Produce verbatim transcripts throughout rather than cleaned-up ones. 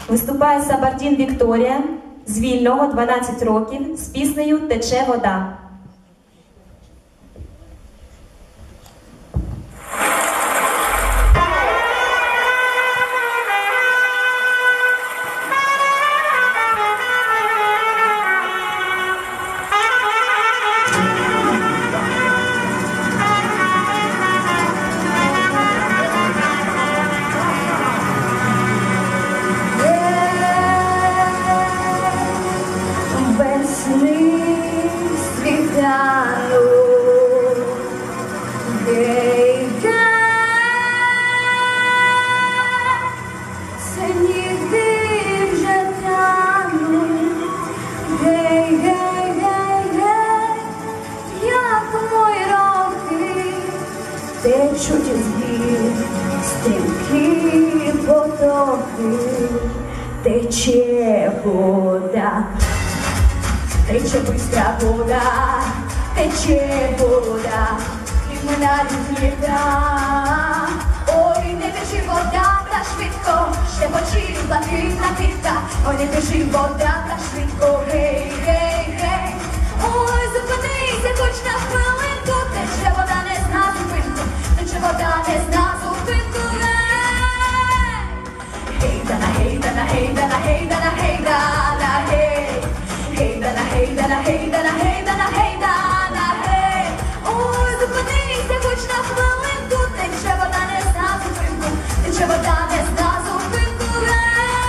Виступає Сабардін Вікторія з Вільного, дванадцять років, з піснею «Тече вода». Течуть із гір стрімкі потоки, тече вода, тече бистра вода, тече вода, і минають літа. Ой, не біжи вода та швидко, ще почує блакитна квітка. Ой, не біжи вода та швидко, гей, гей, гей. Ой, зупинися хоч на хвилинку, тече вода не зна зупинку, тече вода не зна зупинку, гей. Гейдана, гейдана, гейдана, гейдана, гейдана, гей. Гейдана, гейдана, гейдана, гейдана, гейдана, гей. Ой, зупинися хоч на хвилинку, тече вода не зна зупинку, тече вода не зна зупинку, гей.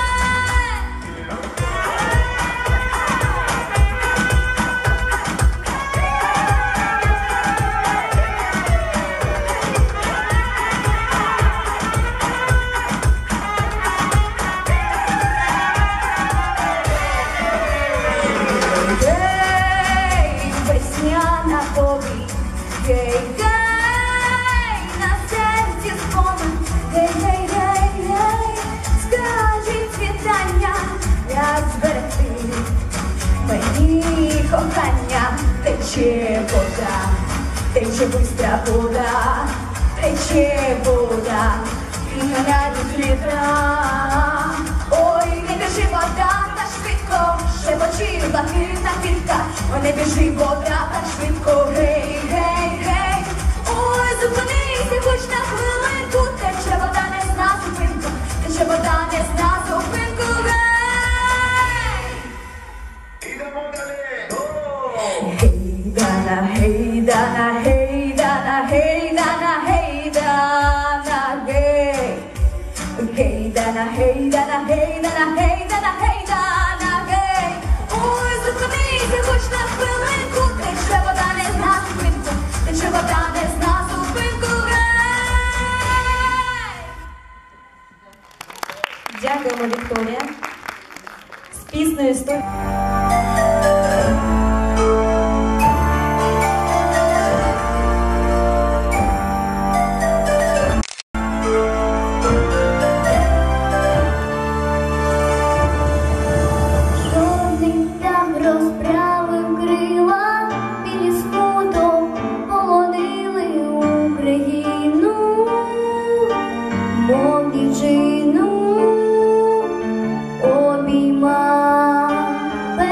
Гей, гей, на серці спомин, гей, гей, гей, гей, скажіть світання, як зберегти мені кохання. Тече вода, тече бистра вода, тече вода, і минають літа. Ой, не біжи вода та швидко, ще почує блакитна квітка. Ой, не біжи вода та швидко, гей, гей, гей. Ой, зупинися хоч на хвилинку, тече вода не зна зупинку, тече вода не зна зупинку, гей. Ідемо далі! Гейдана, гейдана, гейдана, гейдана, гейдана, гей. Гейдана, гейдана, гейдана, гейдана, гейдана, гей. Ой, зупинися хоч на хвилинку, тече вода не зна зупинку, тече вода не зна зупинку, гей. Дякуємо, Вікторія. З піснею «Сто». Обійма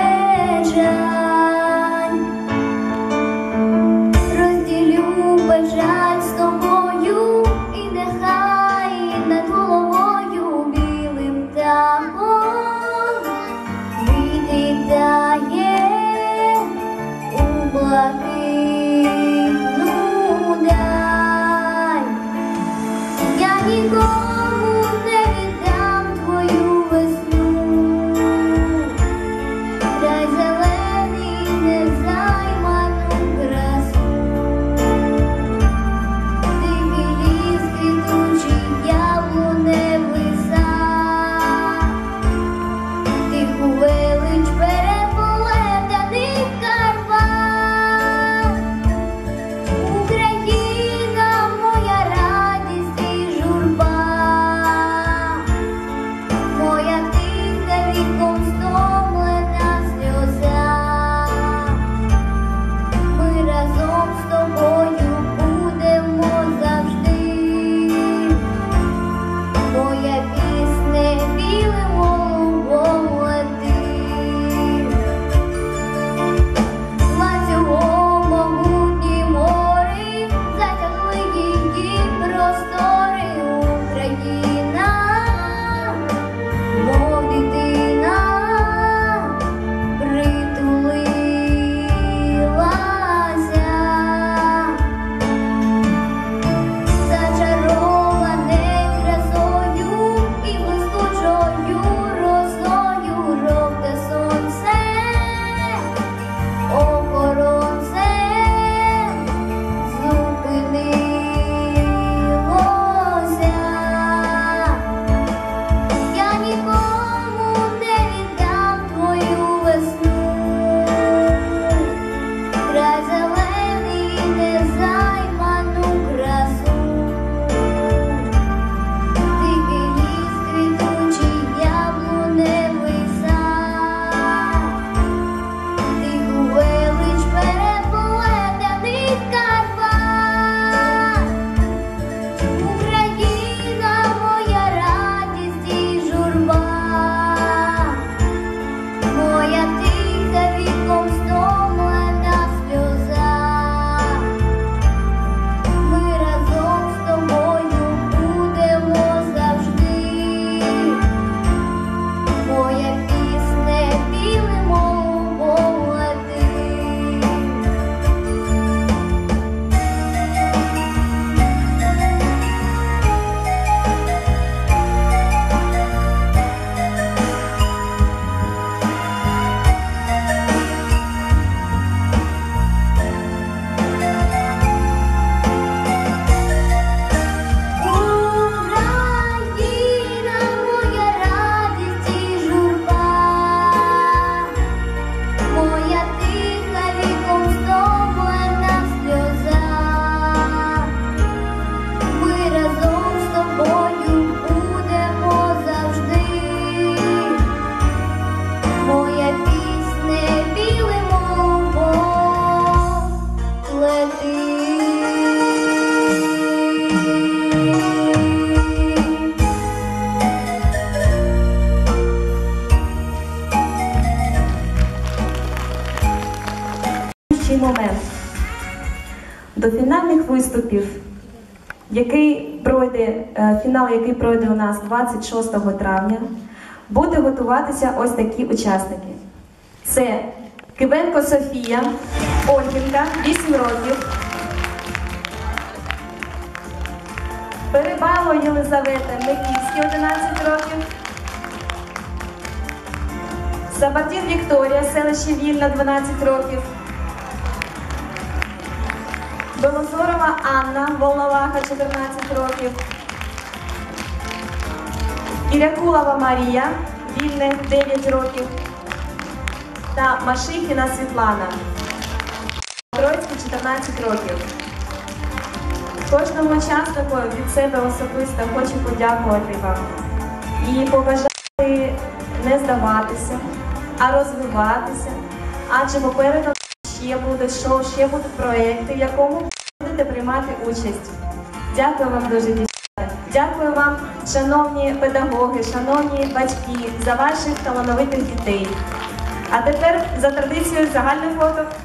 виступів, який пройде, е, фінал, який пройде у нас двадцять шостого травня, буде готуватися ось такі учасники. Це Кивенко Софія, Ольгінка, вісім років, Перебало Єлизавета, Миківський, одинадцять років, Сабатін Вікторія, селище Вільна, дванадцять років, Белозорова Анна, Волноваха, чотирнадцять років, Ірякулова Марія, Вільне, дев'ять років, та Машихіна Світлана, Троїцький, чотирнадцять років. Кожному учаснику від себе особисто хочу подякувати вам і побажати не здаватися, а розвиватися, адже попереду ще будуть шоу, ще будуть проекти, в якому будете приймати участь. Дякую вам дуже, дівчата. Дякую вам, шановні педагоги, шановні батьки, за ваших талановитих дітей. А тепер за традицією загальне фото.